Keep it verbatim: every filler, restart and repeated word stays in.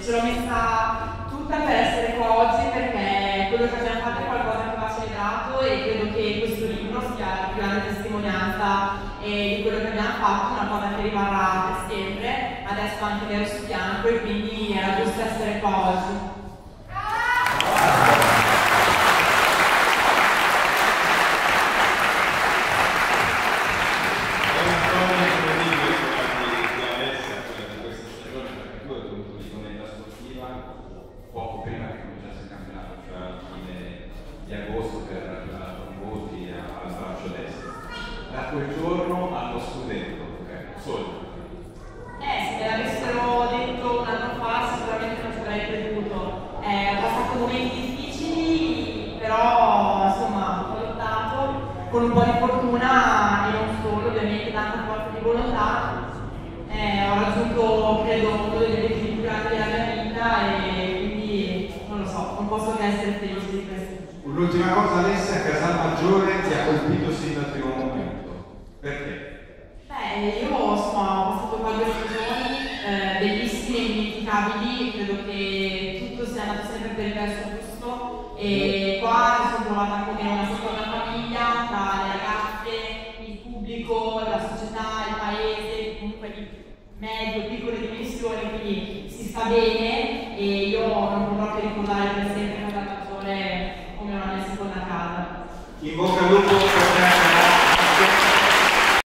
ce l'ho messa tutta per essere qua oggi, perché quello che abbiamo fatto è qualcosa che va celebrato e credo che questo libro sia la più grande testimonianza eh, di quello che abbiamo fatto, una cosa che rimarrà per sempre, adesso anche nero su bianco, e quindi era giusto essere qua oggi. Poco prima che cominciasse il campionato, cioè alla fine di agosto, per arrivare a voti al braccio destro. Da quel giorno allo scudetto, ok, solo. Eh, se me l'avessero detto un anno fa sicuramente non ci avrei creduto. Eh, ho passato momenti difficili, però insomma ho lottato con un po' di fortuna e non solo, ovviamente tanta forza di volontà. Eh, ho raggiunto, credo, uno degli obiettivi più grandi della mia vita e quindi non lo so, non posso che essere felice di questo. Un'ultima cosa, Alessia, Casalmaggiore ti ha colpito sin dal primo momento. Perché? Beh, io insomma, ho passato qua due stagioni eh, bellissime, indimenticabili, credo che tutto sia andato sempre per il verso giusto e qua mi sono trovata come una seconda famiglia tra le ragazze, il pubblico, la società, il paese, comunque di medio, piccole dimensioni, quindi si sta bene e io non potrò che ricordare per sempre Casalmaggiore come una mia seconda casa. In bocca al lupo.